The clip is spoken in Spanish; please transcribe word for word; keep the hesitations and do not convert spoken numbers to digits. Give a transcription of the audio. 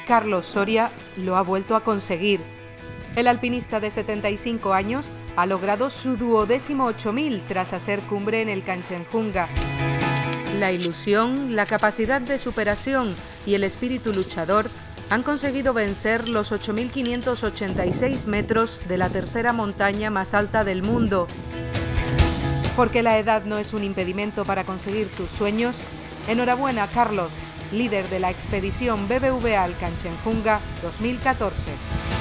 Carlos Soria lo ha vuelto a conseguir. El alpinista de setenta y cinco años ha logrado su duodécimo ocho mil tras hacer cumbre en el Kanchenjunga. La ilusión, la capacidad de superación y el espíritu luchador han conseguido vencer los ocho mil quinientos ochenta y seis metros de la tercera montaña más alta del mundo. Porque la edad no es un impedimento para conseguir tus sueños. Enhorabuena, Carlos, líder de la expedición B B V A al Kanchenjunga dos mil catorce.